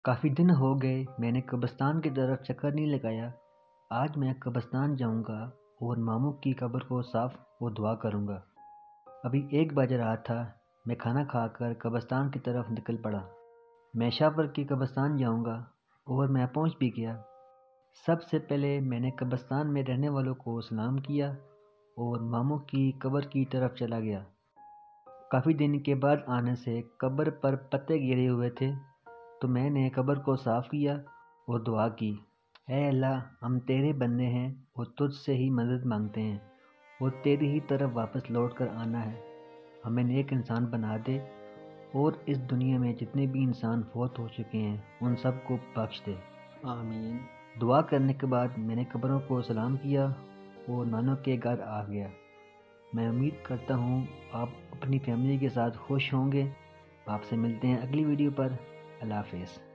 کافی دن ہو گئے میں نے قبرستان کی طرف چکر نہیں لگایا۔ آج میں قبرستان جاؤں گا اور ماموں کی قبر کو صاف و دعا کروں گا۔ ابھی 1 بج رہا تھا، میں کھانا کھا کر قبرستان کی طرف نکل پڑا۔ میں شاہپور کی قبرستان جاؤں گا اور میں پہنچ بھی گیا۔ سب سے پہلے میں نے قبرستان میں رہنے والوں کو سلام کیا اور ماموں کی قبر کی طرف چلا گیا۔ کافی دن کے بعد آنے سے قبر پر پتے گرے ہوئے تھے، تو میں نے قبر کو صاف کیا اور دعا کی، اے اللہ، ہم تیرے بندے ہیں اور تجھ سے ہی مدد مانگتے ہیں اور تیری ہی طرف واپس لوٹ کر آنا ہے۔ ہمیں نیک انسان بنا دے اور اس دنیا میں جتنے بھی انسان فوت ہو چکے ہیں ان سب کو بخش دے، آمین۔ دعا کرنے کے بعد میں نے قبروں کو سلام کیا اور نانوں کے گھر آ گیا۔ میں امید کرتا ہوں آپ اپنی فیملی کے ساتھ خوش ہوں گے۔ آپ سے ملتے ہیں اگلی ویڈیو پر۔ اللہ حافظ۔